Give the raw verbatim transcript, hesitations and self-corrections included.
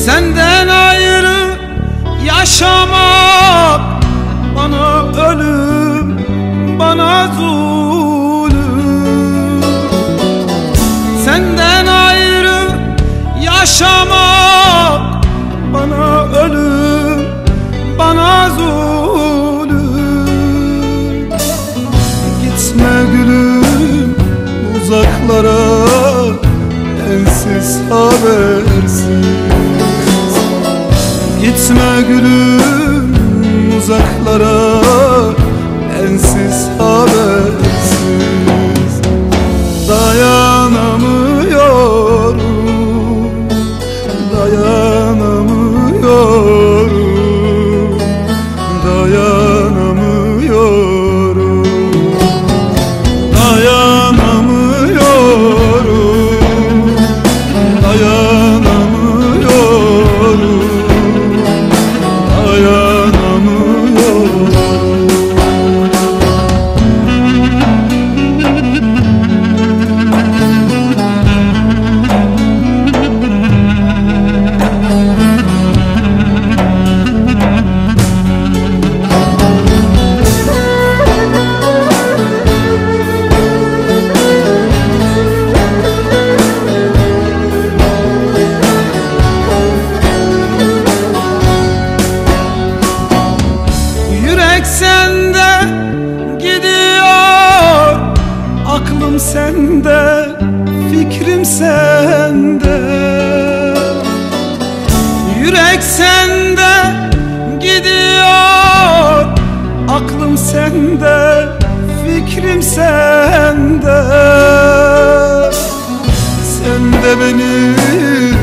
Senden ayrı yaşamak bana ölüm, bana zulüm. Senden ayrı yaşamak bana ölüm, bana zulüm. Gitme gülüm uzaklara, ensiz habersiz. Gitme gülüm uzaklara, ensiz habersiz. Dayanamıyorum, dayanamıyorum, dayanamıyorum, dayanamıyorum, dayanamıyorum, dayanamıyorum. Sende gidiyor, aklım sende, fikrim sende. Yürek sende gidiyor, aklım sende, fikrim sende. Sen de beni